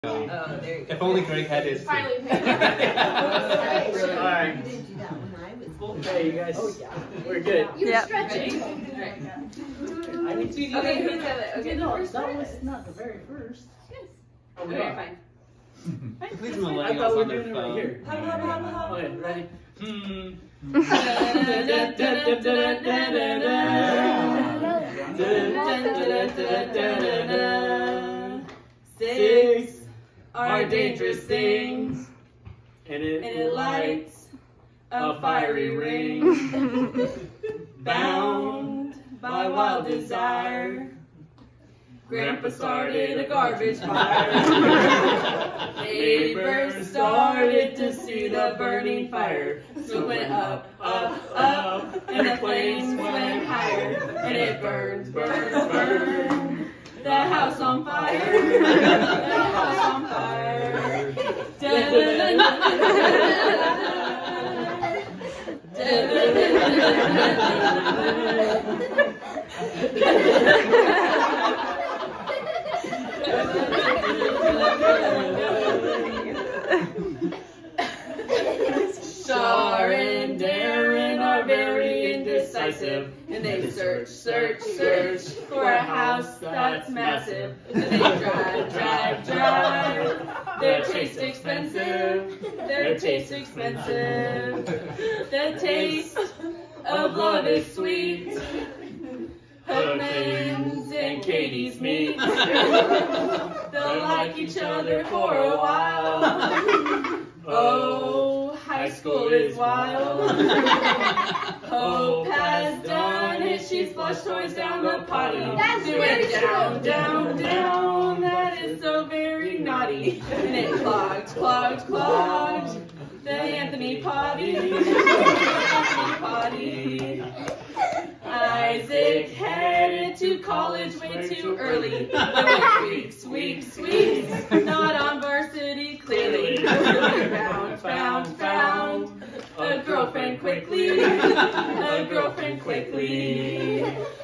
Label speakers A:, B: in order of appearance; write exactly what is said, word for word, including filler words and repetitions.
A: Oh, there you go.
B: If only Greg had his.
A: Finally paid.
C: Alright.
A: You didn't do that when I was.
C: Okay, you guys.
A: Oh, yeah.
C: We're good.
A: You were
D: Yep.
A: stretching.
C: I need to.
A: Okay, who's the other? Okay,
E: No,
A: first
E: that
A: one.
E: was not the very first.
A: Yes.
C: Oh, we
A: Okay,
C: are.
A: fine.
B: These
C: I
B: millennials
C: thought we were
B: on their
C: doing it right
B: phone.
C: here.
A: Hop, hop, hop, hop.
C: Okay, ready? Hmm. Six are dangerous things, and it,
A: And it lights
C: a fiery ring, bound by wild desire. Grandpa started a garbage fire. Neighbors started to see the burning fire. So it went up, up, up, and the flames went higher. And it burned, burned, burned. The house on fire. The house on fire. Shar and Darren are very indecisive, and they search, search, search for a house that's massive. And they drive, drive, drive. Their taste expensive. Their taste expensive. The taste of love is sweet. Hookman's and Katie's meet. They'll like each other for a while. Oh, high school is wild. Hope has done it. She's flushed toys down the potty.
A: That's
C: Do
A: very
C: it down,
A: true.
C: down, down. That is so very naughty. And it clogged, clogged, clogged. The Anthony potty. Anthony potty. Isaac headed to college way too early. But weeks, weeks, weeks, not on varsity clearly. Found, found, found a girlfriend quickly. A girlfriend quickly.